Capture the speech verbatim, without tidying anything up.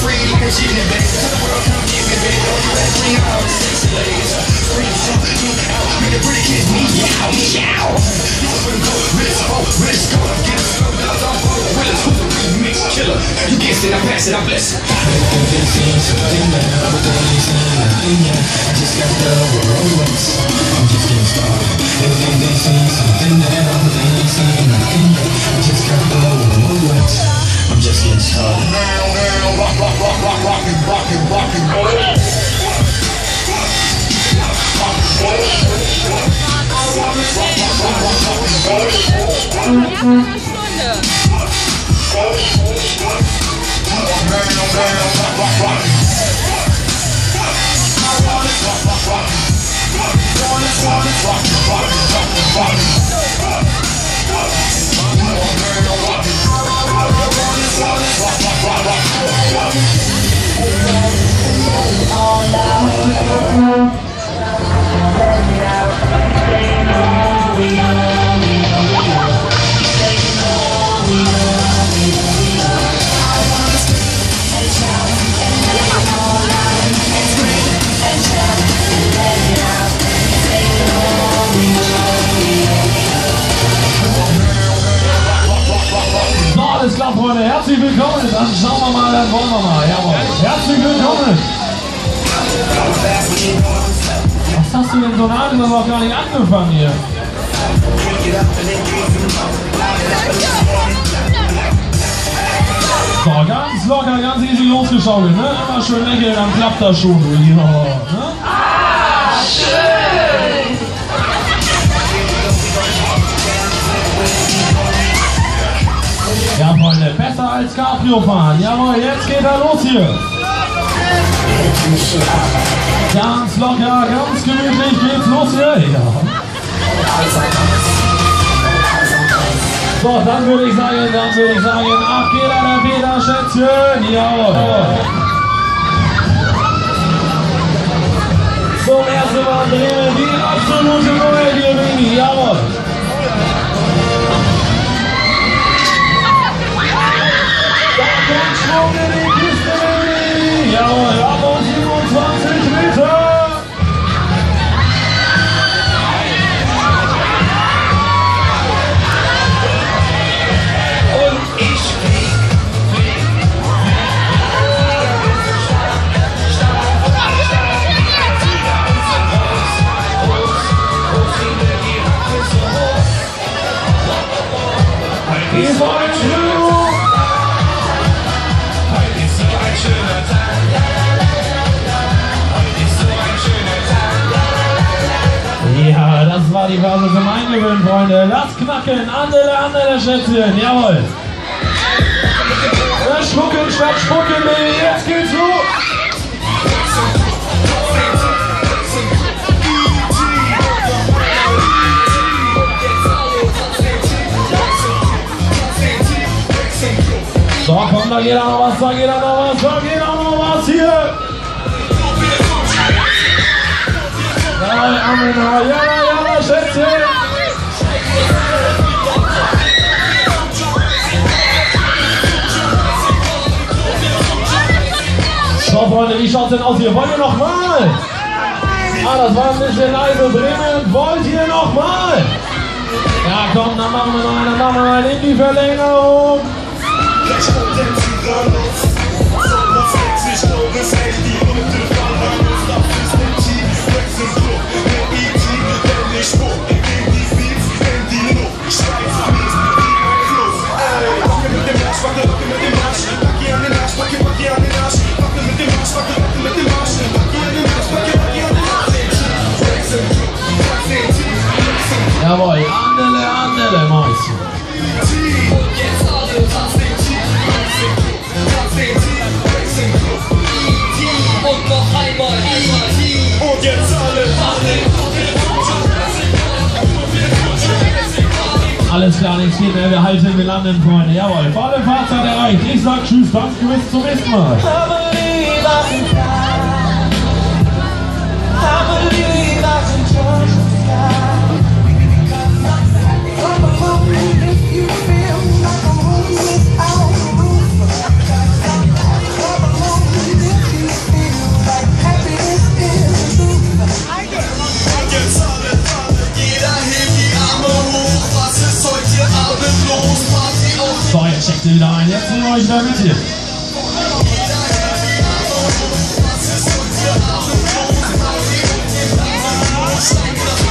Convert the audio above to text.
You can't stand, I pass it, I bless it. I just got the Rolex. I'm just getting started. They think they seen something now, but they ain't seen nothing yet. I just got the Rolex. I'm just getting started. Now, now, rock, rock, rock, rock, rockin', rockin', rockin', rockin'. Alles klar, Freunde, herzlich willkommen. Dann schauen wir mal, dann wollen wir mal. Jawohl. Herzlich willkommen. Was hast du denn so nah? Das haben wir auch gar nicht angefangen hier. So, ganz locker, ganz easy losgeschaukelt, ne? Immer schön lächeln, dann klappt das schon. Ja, ne? Ah, schön! Ja, Freunde, besser als Cabrio fahren. Jawohl, jetzt geht er los hier. Ganz locker, ganz gemütlich geht's los hier. Ja. So, dann würde ich sagen, dann würde ich sagen, ab geht er, der Peter, Schätzchen. Jawohl. Zum ersten Mal drehen die absolute Neue, die Mini. Jawohl. Schwung in die Kiste, Mini. Jawohl, ab auf siebenundzwanzig Meter. Ja, das war die Phase zum Eingewöhnen, Freunde. Lasst knacken, andere, andere Schätzchen, jawohl. Na, schlucken statt spucken, Baby, jetzt geht's los. So, komm, da geht auch noch was, da geht auch noch was, da geht auch noch was hier. Jawohl, Amen, ja, ja, ja, Schätze. So, Freunde, wie schaut's denn aus hier? Wollt ihr noch mal? Ah, das war ein bisschen leise. Bremen, wollt ihr noch mal? Ja, komm, dann machen wir noch eine, dann machen wir mal in die Verlängerung. Jawohl, andere, andere Mäuschen. Und noch einmal und jetzt alle Alles klar, nichts geht mehr, wir halten, wir landen, Freunde. Jawohl, volle Fahrzeit erreicht. Ich sag tschüss, danke, bis zum nächsten Mal. If you feel like a room without a roof, Rechte wieder ein. Jetzt nehmen wir euch da mit hier. Steigt noch